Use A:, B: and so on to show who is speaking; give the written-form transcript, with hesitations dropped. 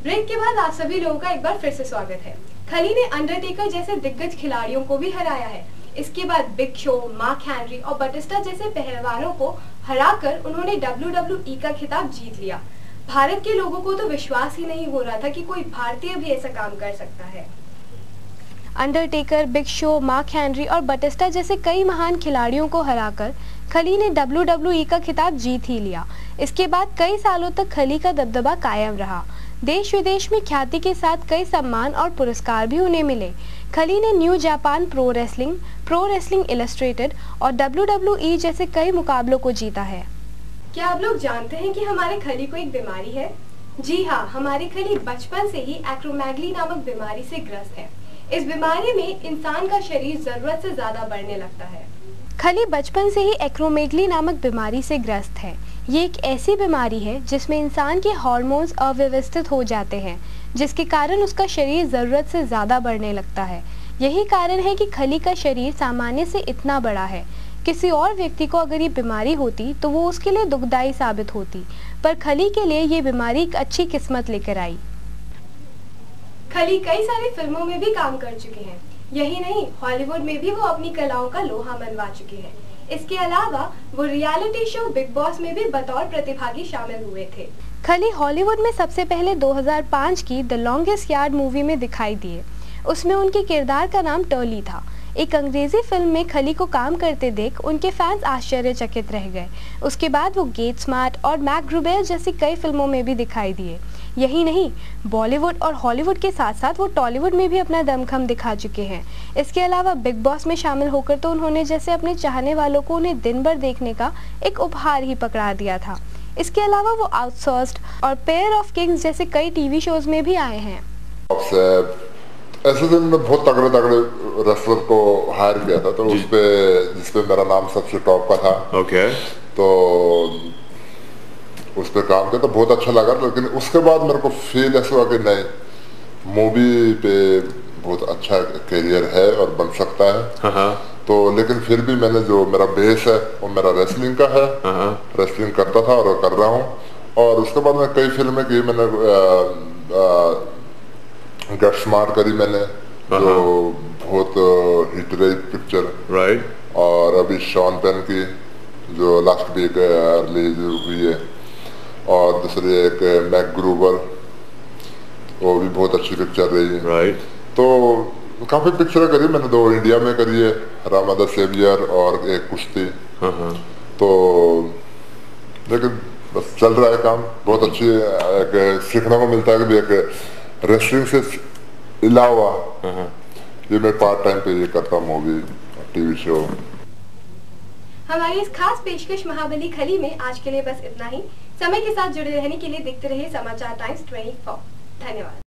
A: Break के बाद आप सभी लोगों का एक बार फिर से स्वागत है। खली ने अंडरटेकर जैसे दिग्गज खिलाड़ियों को भी हराया है। इसके बाद बिग शो, मार्क हेनरी और बटिस्टा जैसे पहलवानों को हराकर उन्होंने WWE का खिताब जीत लिया। भारत के लोगों को तो विश्वास ही नहीं हो रहा था कि कोई भारतीय भी ऐसा काम कर सकता है। Undertaker, Big Show, Mark Henry और बटिस्टा जैसे कई महान खिलाड़ियों को हराकर खली ने WWE का खिताब जीत ही लिया। इसके बाद कई सालों तक खली का दबदबा कायम रहा। देश विदेश में ख्याति के साथ कई सम्मान और पुरस्कार भी उन्हें मिले। खली ने New Japan Pro Wrestling Illustrated और WWE जैसे कई मुकाबलों को जीता है। क्या आप लोग जानते हैं कि हमारे खली को एक बीमारी है? जी हाँ, हमारे खली बचपन से ही एक्रोमेगली नामक बीमारी से ग्रस्त है। इस बीमारी में इंसान का शरीर जरूरत से ज्यादा बढ़ने लगता है। खली बचपन से ही एक्रोमेगली नामक बीमारी से ग्रस्त है। ये एक ऐसी बीमारी है जिसमें इंसान के हार्मोन्स अव्यवस्थित हो जाते हैं, जिसके कारण उसका शरीर जरूरत से ज्यादा बढ़ने लगता है। यही कारण है कि खली का शरीर सामान्य से इतना बड़ा है। किसी और व्यक्ति को अगर ये बीमारी होती तो वो उसके लिए दुखदायी साबित होती, पर खली के लिए ये बीमारी एक अच्छी किस्मत लेकर आई। खली कई सारी फिल्मों में भी काम कर चुके हैं। यही नहीं, हॉलीवुड में भी वो अपनी कलाओं का लोहा मनवा चुके हैं। इसके अलावा वो रियलिटी शो बिग बॉस में भी बतौर प्रतिभागी शामिल हुए थे। खली हॉलीवुड में सबसे पहले 2005 की द लॉन्गेस्ट यार्ड मूवी में दिखाई दिए। उसमें उनके किरदार का नाम टर्ली था। एक अंग्रेजी फिल्म में खली को काम करते देख उनके फैंस आश्चर्यचकित रह गए। उसके बाद वो गेट स्मार्ट और मैकग्रुबेल जैसी कई फिल्मों में भी दिखाई दिए। यही नहीं, बॉलीवुड और हॉलीवुड के साथ साथ वो टॉलीवुड में भी अपना दमखम दिखा चुके हैं। इसके अलावा बिग बॉस में शामिल होकर तो उन्होंने जैसे अपने चाहने वालों को उन्हें दिन भर देखने का एक उपहार ही पकड़ा दिया था। इसके अलावा वो आउटसोर्स्ड और पेयर ऑफ किंग्स जैसे कई टीवी शोज में भी आए हैं।
B: ऐसे दिन में बहुत तगड़े रेसलर को हायर किया था, तो जिसपे मेरा नाम सबसे टॉप का था। तो उस पर काम किया तो बहुत अच्छा लगा, लेकिन उसके बाद मेरे को फील ऐसा हुआ कि नहीं, मूवी पे बहुत अच्छा करियर है और बन सकता है। तो लेकिन फिर भी मैंने जो मेरा बेस है वो मेरा रेसलिंग का है। रेसलिंग करता था और कर रहा हूँ। और उसके बाद मैं कई फिल्में की, मैंने गेट स्मार्ट करी मैंने, जो बहुत हिट रही पिक्चर। और अभी शॉन पेन की जो लास्ट वीक रिलीज हुई है, और दूसरी एक मैकग्रुबेल, वो भी बहुत अच्छी पिक्चर रही। तो काफी पिक्चर करी मैंने, 2 इंडिया में करी है, रामा द सेवियर और एक कुश्ती। तो लेकिन बस चल रहा है काम, बहुत अच्छी एक सीखने को मिलता है कि एक रेसलिंग से अलावा ये मैं पार्ट टाइम पे ये करता हूँ, मूवी टीवी शो।
A: हमारी इस खास पेशकश महाबली खली में आज के लिए बस इतना ही। समय के साथ जुड़े रहने के लिए देखते रहिए समाचार टाइम्स 24। धन्यवाद।